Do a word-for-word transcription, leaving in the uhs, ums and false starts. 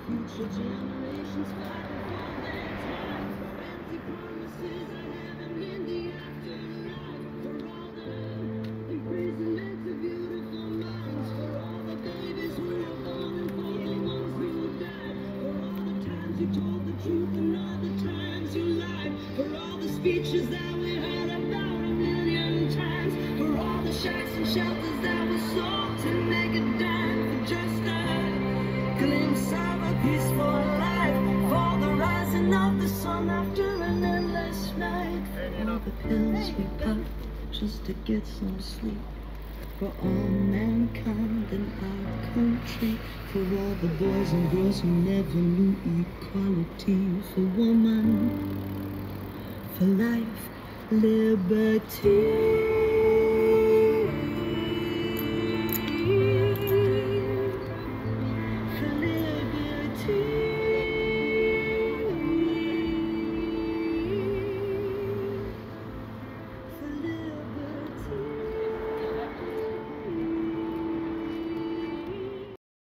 future generations fight for their time. Empty promises are heaven in the afterlife. For all the imprisonment of beautiful minds. For all the babies who were born and for the ones who died. For all the times you told the truth and all the times you lied. For all the speeches that we heard about a million times. For all the shacks and shelters that were sold to make a dime. For just a glimpse of a peaceful life. For the rising of the sun after an endless night. For all the pills we pop just to get some sleep. For all mankind in our country. For all the boys and girls who never knew equality. For woman, for life, liberty.